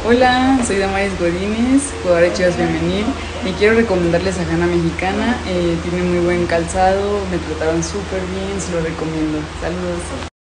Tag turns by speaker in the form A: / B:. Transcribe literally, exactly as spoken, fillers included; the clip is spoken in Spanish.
A: Hola, soy Damaris Godínez, jugadora de Chivas Femenil y quiero recomendarles a Hanna Mexicana. Eh, tiene muy buen calzado, me trataron súper bien, se lo recomiendo. Saludos.